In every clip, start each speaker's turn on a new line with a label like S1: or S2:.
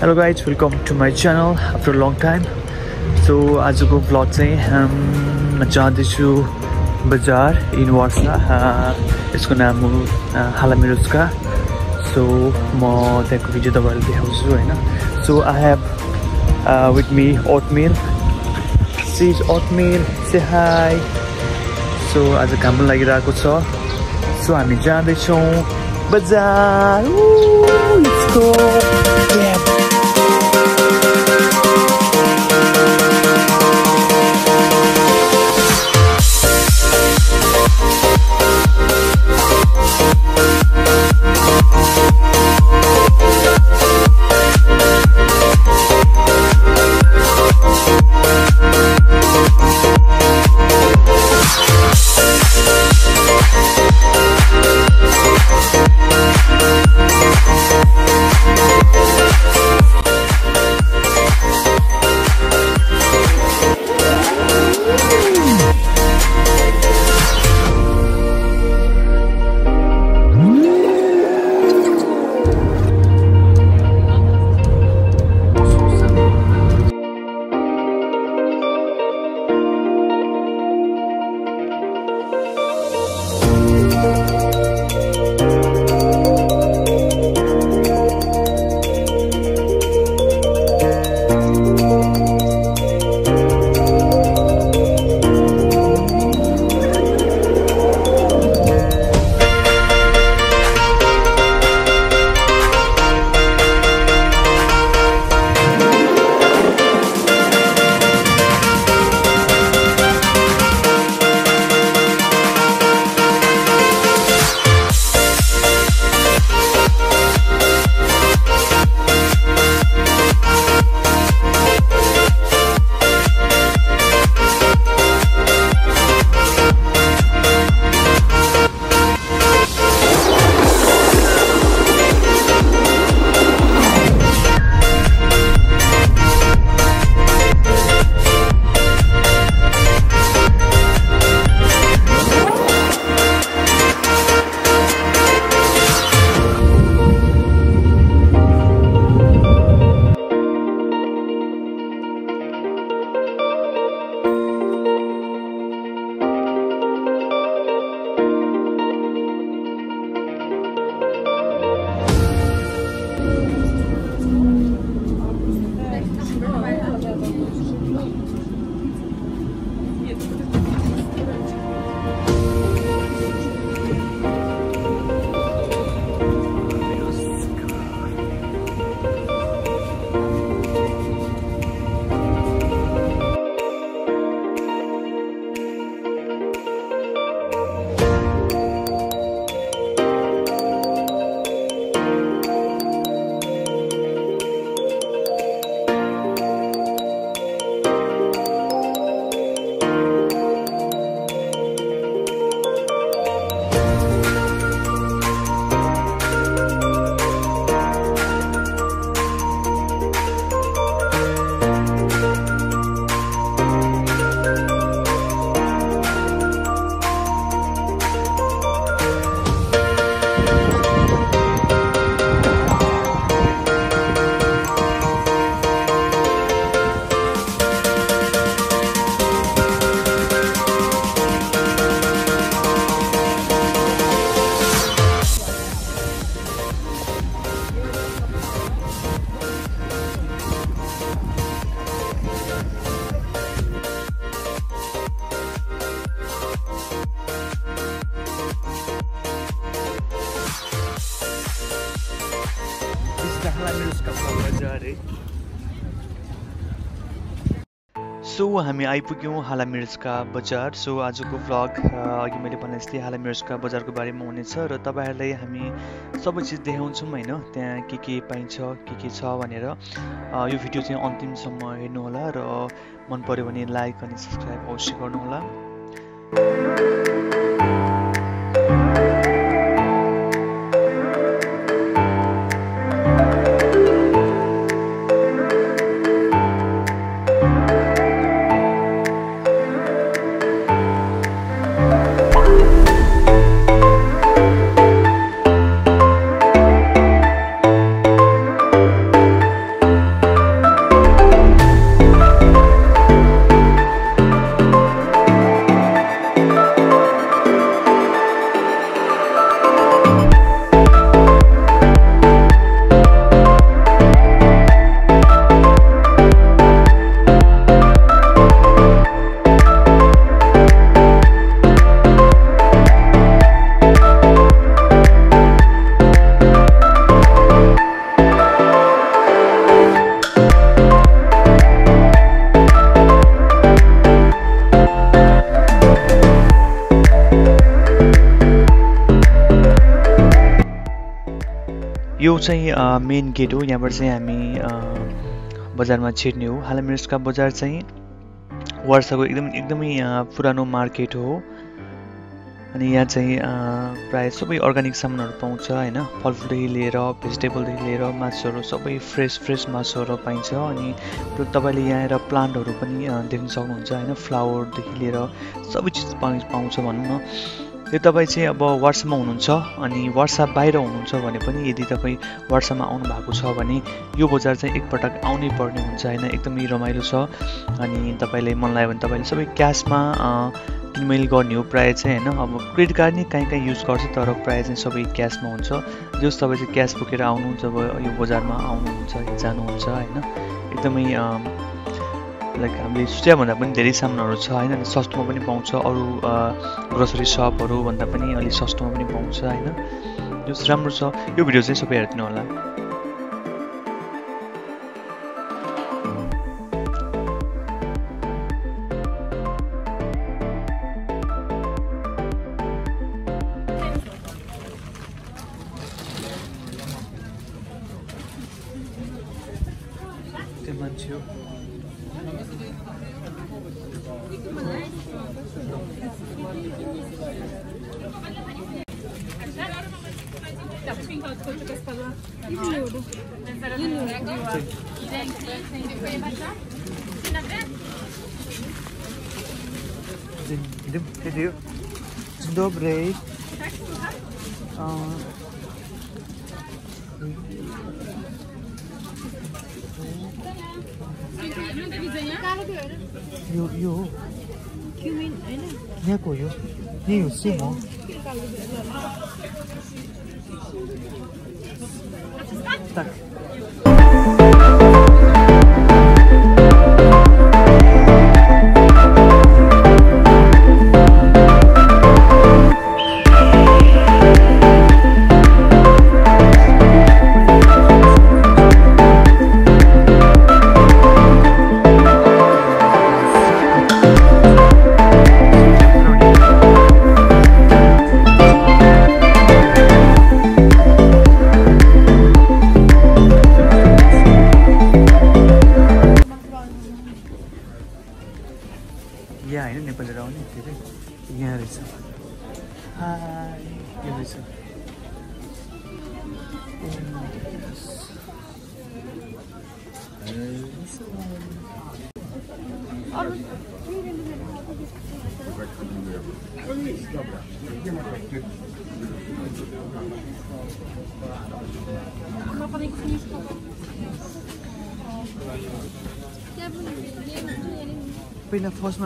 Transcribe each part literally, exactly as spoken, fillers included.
S1: Hello guys, welcome to my channel after a long time. So आजको vlog चाहिँ म जाँदैछु बजार in Warsaw. यसको नाम हो Hala Mirowska. So म त्यहाँको भिडियो तपाईहरुलाई देखाउँछु हैन. So I have uh, with me oatmeal. This is oatmeal. Say hi. So आज काम लागिरहेको छ. So हामी जाँदैछौँ बजार. Let's go. Yeah. सो हामी आइपुग्यौँ हाला मिरौस्का बजार. सो आजको भ्लग अघि मैले भने जस्तै हाला मिरौस्का बजारको बारेमा हुनेछ र तपाईहरुलाई हामी सबै चिज देखाउँछौँ हैन, त्यहाँ के के पाइन्छ के के छ भनेर. यो भिडियो चाहिँ अन्तिमसम्म हेर्नु होला र मन पर्यो भने लाइक अनि सब्स्क्राइब अवश्य गर्नु होला. चाहिँ मेन गेट हो, यहाँबाट चाहिँ हामी बजारमा छिर्ने हो। हाला मिरोस्का बजार चाहिँ वर्षाको एकदम एकदमै पुरानो मार्केट हो अनि यहाँ चाहिँ प्राय सबै अर्ग्यानिक सामानहरू पाउँछ हैन। फलफुलदेखि लिएर भेजिटेबलदेखि लिएर मासुहरू सबै फ्रेस फ्रेस मासुहरू पाइन्छ अनि तपाईँले यहाँ आएर प्लान्टहरू पनि देख्न सक्नुहुन्छ हैन। फ्लावरदेखि लिएर सबै चिज पाउँछ भनौँ न। यो तपाईँ चाहिँ अब वर्षामा हुनुहुन्छ अनि वर्षा बाहिर हुनुहुन्छ भने पनि यदि तपाईँ वर्षामा आउनु भएको छ भने यो बजार चाहिँ एकपटक आउनै पर्ने हुन्छ हैन। एकदमै रमाइलो छ अनि तपाईँले मन लाग्यो भने तपाईँले सबै क्यासमा किनमेल गर्ने हो प्राय चाहिँ हैन। अब क्रेडिट कार्ड नै कहीँ कहीँ युज गर्छ तर प्राय चाहिँ सबै क्यासमा हुन्छ। जस तपाईँ चाहिँ क्यास बोकेर आउनु जब यो बजारमा आउनुहुन्छ जानुहुन्छ हैन, एकदमै लाइक हामीले सोचे भन्दा पनि धेरै सामानहरू छ हैन। सस्तोमा पनि पाउँछ, अरू ग्रोसरी सपहरू भन्दा पनि अलिक सस्तोमा पनि पाउँछ हैन। यो राम्रो छ। यो भिडियो चाहिँ सबै हेर्दिनु होला। त्यो मान्छे Dzień dobry. Yo, yo. Nie koyo. Nie już simo. Tak. यहाँ होइन नेपाली आउने धेरै यहाँ रहेछ। हाय यो रहेछ। पहिला फर्स्टमा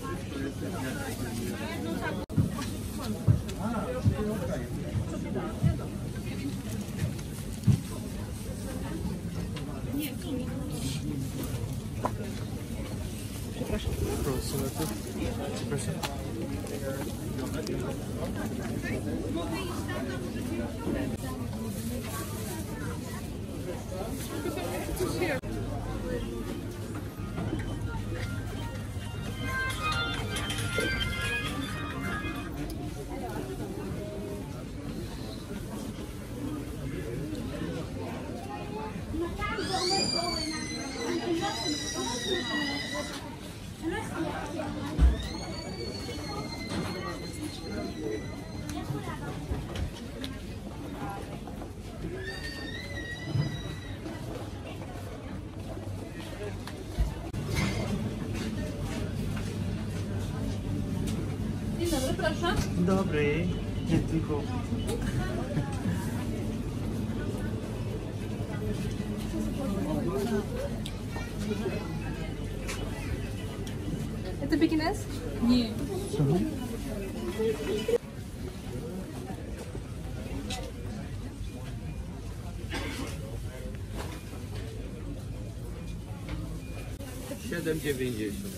S1: Dzień dobry, nie tylko.
S2: Это пекинес? Нет.
S3: siedem dziewięćdziesiąt.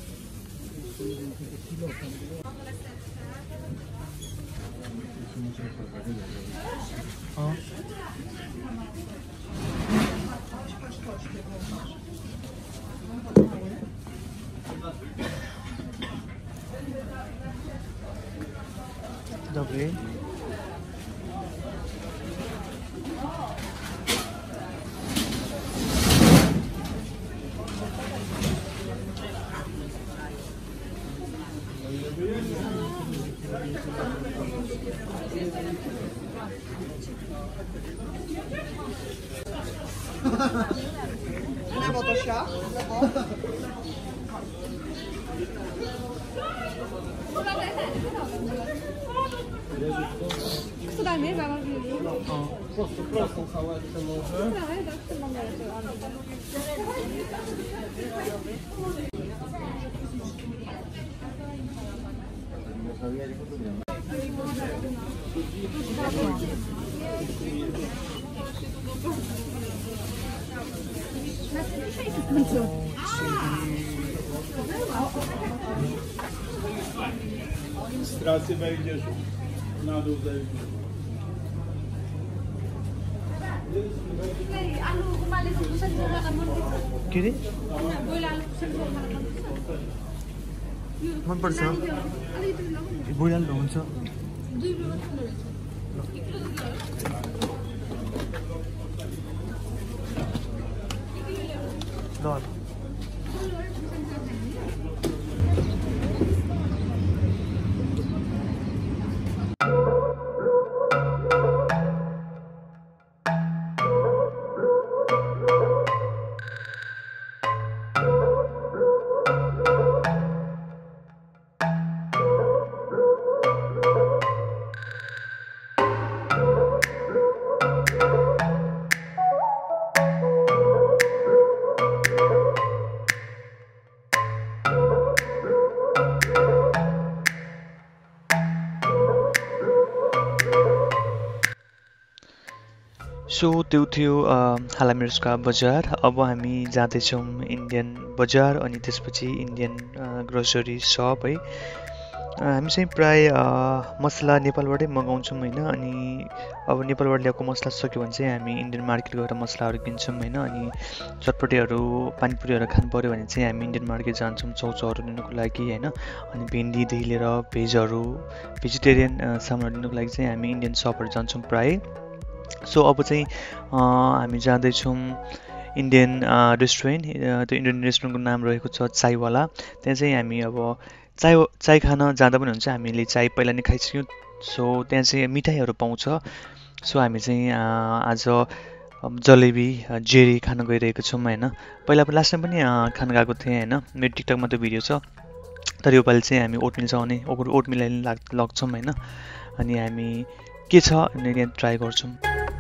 S1: O. Dobry.
S2: lewo to sia. Lewo.
S3: Co dajmy?
S2: O, prosto, prosto sałatkę może.
S4: Stracy wejdziesz na dół zejdziesz.
S1: के रे मनपर्छ बोइहाल्नु हुन्छ ल सो त्यो थियो हाला मिरौस्का बजार। अब हामी जाँदैछौँ इन्डियन बजार अनि त्यसपछि इन्डियन ग्रोसरी सप है। हामी चाहिँ प्राय मसला नेपालबाटै मगाउँछौँ होइन। अनि अब नेपालबाट ल्याएको मसला सक्यो भने चाहिँ हामी इन्डियन मार्केट गएर मसलाहरू किन्छौँ होइन। अनि चटपटेहरू पानीपुरीहरू खानु पऱ्यो भने चाहिँ हामी इन्डियन मार्केट जान्छौँ चाउचाउहरू लिनुको लागि होइन। अनि भिन्डीदेखि लिएर भेजहरू भेजिटेरियन सामानहरू लिनुको लागि चाहिँ हामी इन्डियन सपहरू जान्छौँ प्राय। सो अब चाहिँ हामी जाँदैछौँ इन्डियन रेस्टुरेन्ट। त्यो इन्डियन रेस्टुरेन्टको नाम रहेको छ चाइवाला। त्यहाँ चाहिँ हामी अब चाय चाय खान जाँदा पनि हुन्छ। हामीले चाय पहिला नै खाइसक्यौँ। सो त्यहाँ चाहिँ मिठाईहरू पाउँछ। सो हामी चाहिँ आज जलेबी जेरी खान गइरहेको छौँ होइन। पहिला लास्ट टाइम पनि खान गएको थिएँ होइन। मेरो टिकटकमा त्यो भिडियो छ। तर योपालि चाहिँ हामी ओटमिल छ भने ओटमिल लग्छौँ होइन। अनि हामी के छ भने यहाँ ट्राई गर्छौँ।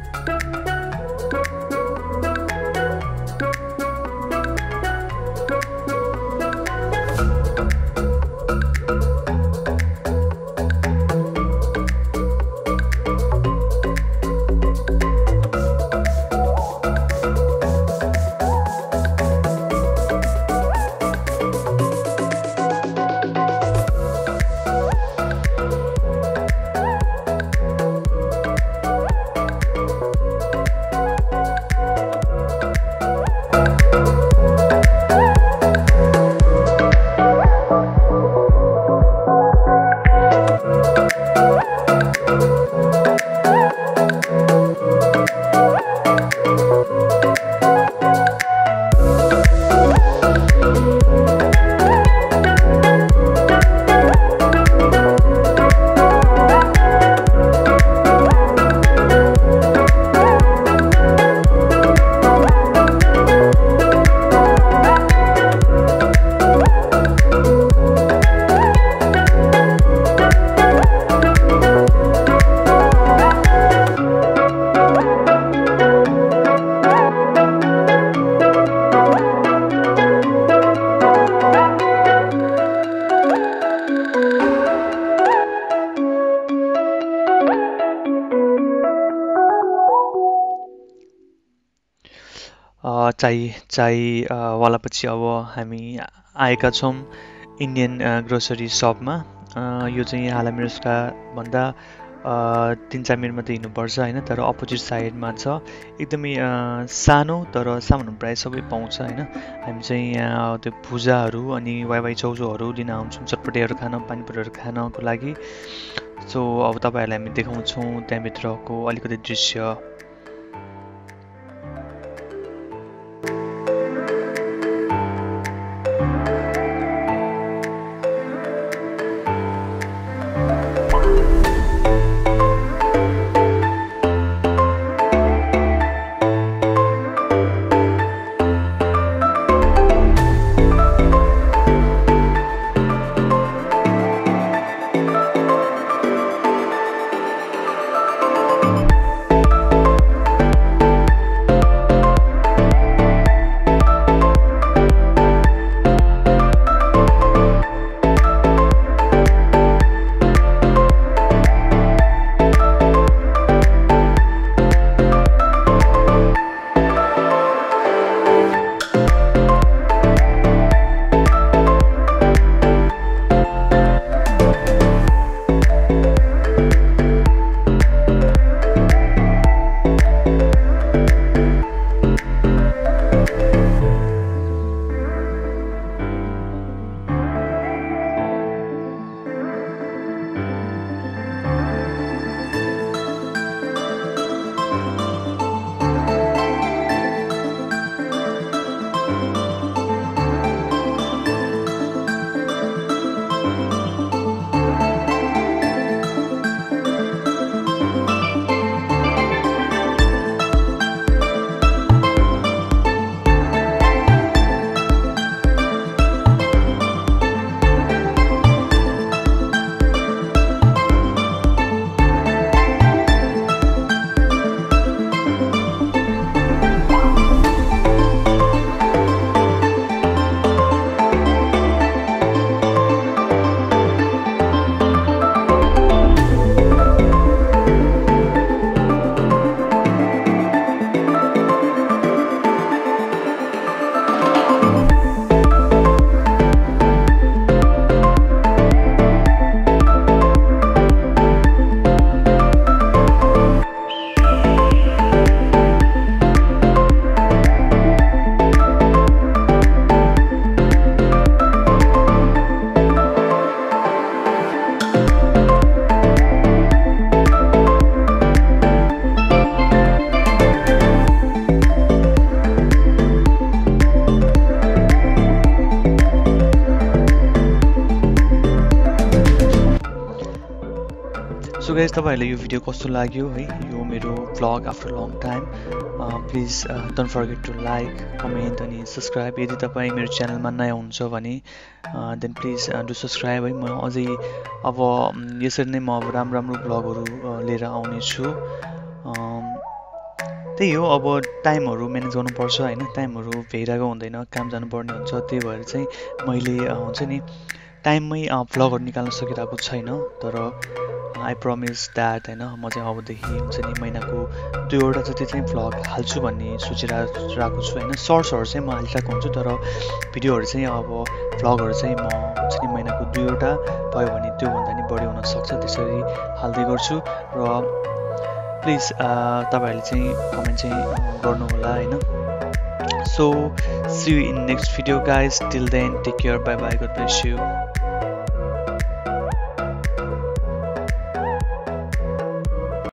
S1: चाय चायवाला पछि अब हामी आएका छौँ इन्डियन ग्रोसरी सपमा। यो चाहिँ हाला मिरौस्का भन्दा तिन चार मिनट मात्रै हिँड्नुपर्छ होइन। तर अपोजिट साइडमा छ। एकदमै सानो तर सामान प्रायः सबै पाउँछ होइन। हामी चाहिँ यहाँ त्यो भुजाहरू अनि वाइवाई चाउचाउहरू लिन आउँछौँ चटपटेहरू खान पानीपुरीहरू खानको लागि। सो अब तपाईँहरूलाई हामी देखाउँछौँ त्यहाँभित्रको अलिकति दृश्य। गाइज तपाईहरुले यो भिडियो कस्तो लाग्यो है यो मेरो vlog after long time please don't forget to like comment अनि सब्स्क्राइब यदि तपाई मेरो च्यानलमा नयाँ हुनुहुन्छ भने देन प्लिज डु सब्स्क्राइब है म अझै अब यसरी नै म अब राम्रो राम्रो भ्लगहरु लिएर आउने छु त्यही हो अब टाइमहरु म्यानेज गर्नुपर्छ हैन टाइमहरु भेइराको हुँदैन काम जानुपर्ने हुन्छ त्यही भएर चाहिँ मैले हुन्छ नि टाइममै भ्लगहरु निकाल्न सकिरहेको छैन तर आई प्रमिस दैट हैन म चाहिँ अबदेखि हुन्छ नि महिनाको दुईवटा जति चाहिँ भ्लग हाल्छु भन्ने सोचिरहेको छु हैन सर्ट्सहरु चाहिँ म हालिरहेको हुन्छु तर भिडियोहरु चाहिँ अब भ्लगहरु चाहिँ म हुन्छ नि महिनाको दुईवटा भयो भने त्यो भन्दा नि बढी हुन सक्छ त्यसरी हाल्दै गर्छु र प्लिज तपाईहरुले चाहिँ कमेन्ट चाहिँ गर्नु होला हैन so see you in next video guys till then take care bye bye God bless you